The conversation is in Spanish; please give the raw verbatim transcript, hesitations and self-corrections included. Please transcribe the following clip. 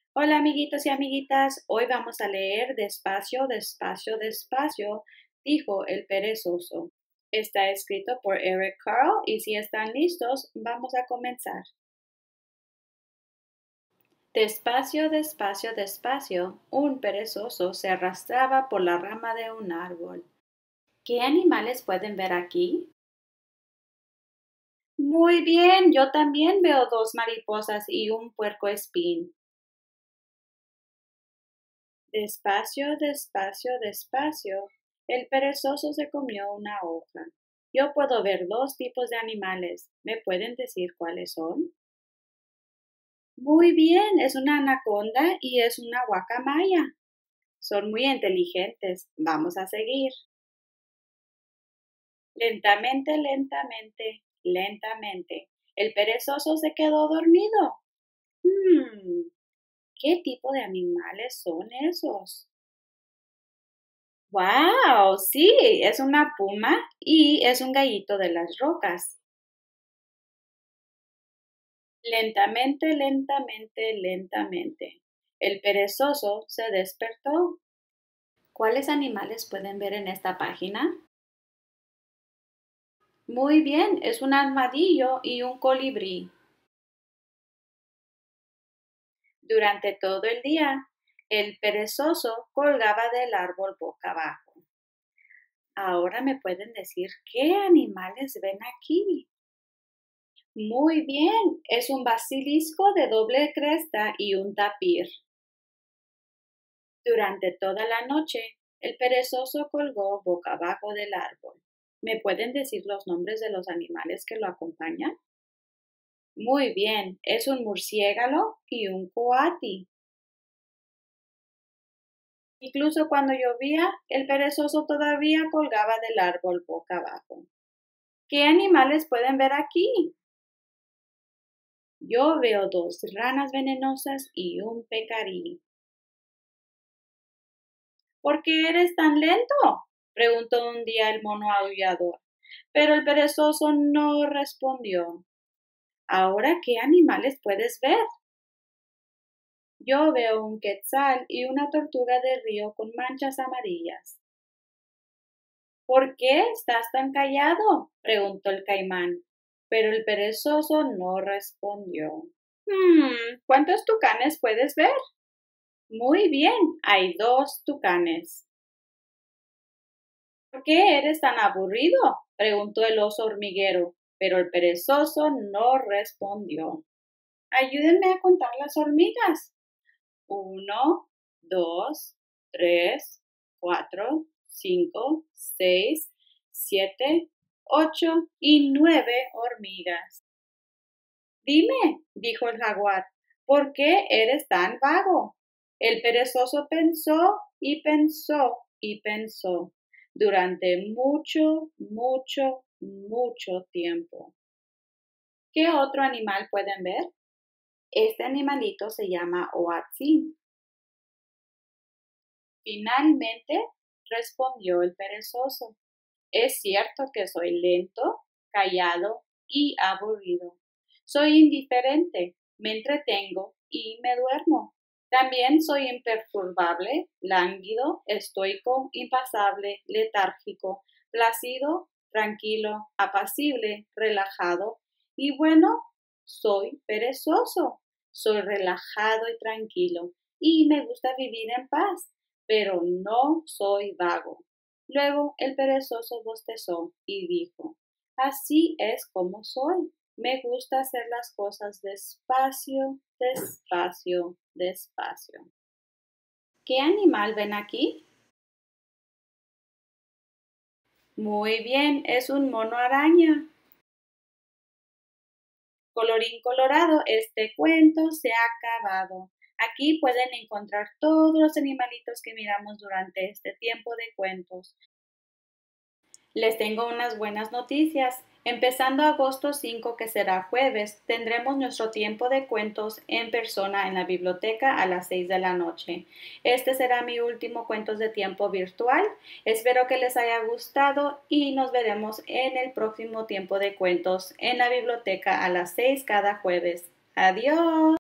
Hola amiguitos y amiguitas, hoy vamos a leer Despacio, despacio, despacio, dijo el perezoso. Está escrito por Eric Carle y si están listos, vamos a comenzar. Despacio, despacio, despacio, un perezoso se arrastraba por la rama de un árbol. ¿Qué animales pueden ver aquí? Muy bien, yo también veo dos mariposas y un puercoespín. Despacio, despacio, despacio, el perezoso se comió una hoja. Yo puedo ver dos tipos de animales. ¿Me pueden decir cuáles son? Muy bien, es una anaconda y es una guacamaya. Son muy inteligentes. Vamos a seguir. Lentamente, lentamente, lentamente. El perezoso se quedó dormido. Hmm, ¿qué tipo de animales son esos? ¡Wow! Sí, es una puma y es un gallito de las rocas. Lentamente, lentamente, lentamente. El perezoso se despertó. ¿Cuáles animales pueden ver en esta página? Muy bien, es un armadillo y un colibrí. Durante todo el día, el perezoso colgaba del árbol boca abajo. Ahora me pueden decir qué animales ven aquí. Muy bien, es un basilisco de doble cresta y un tapir. Durante toda la noche, el perezoso colgó boca abajo del árbol. ¿Me pueden decir los nombres de los animales que lo acompañan? Muy bien, es un murciélago y un coati. Incluso cuando llovía, el perezoso todavía colgaba del árbol boca abajo. ¿Qué animales pueden ver aquí? Yo veo dos ranas venenosas y un pecarí. ¿Por qué eres tan lento? Preguntó un día el mono aullador, pero el perezoso no respondió. ¿Ahora qué animales puedes ver? Yo veo un quetzal y una tortuga de río con manchas amarillas. ¿Por qué estás tan callado? Preguntó el caimán, pero el perezoso no respondió. Hmm, ¿cuántos tucanes puedes ver? Muy bien, hay dos tucanes. ¿Por qué eres tan aburrido? Preguntó el oso hormiguero, pero el perezoso no respondió. Ayúdenme a contar las hormigas. Uno, dos, tres, cuatro, cinco, seis, siete, ocho y nueve hormigas. Dime, dijo el jaguar, ¿por qué eres tan vago? El perezoso pensó y pensó y pensó durante mucho, mucho, mucho tiempo. ¿Qué otro animal pueden ver? Este animalito se llama Oatzin. Finalmente, respondió el perezoso, es cierto que soy lento, callado y aburrido. Soy indiferente, me entretengo y me duermo. También soy imperturbable, lánguido, estoico, impasible, letárgico, plácido, tranquilo, apacible, relajado y bueno, soy perezoso. Soy relajado y tranquilo y me gusta vivir en paz, pero no soy vago. Luego el perezoso bostezó y dijo, así es como soy. Me gusta hacer las cosas despacio, despacio, despacio. ¿Qué animal ven aquí? Muy bien, es un mono araña. Colorín colorado, este cuento se ha acabado. Aquí pueden encontrar todos los animalitos que miramos durante este tiempo de cuentos. Les tengo unas buenas noticias. Empezando agosto cinco, que será jueves, tendremos nuestro tiempo de cuentos en persona en la biblioteca a las seis de la noche. Este será mi último cuentos de tiempo virtual. Espero que les haya gustado y nos veremos en el próximo tiempo de cuentos en la biblioteca a las seis cada jueves. Adiós.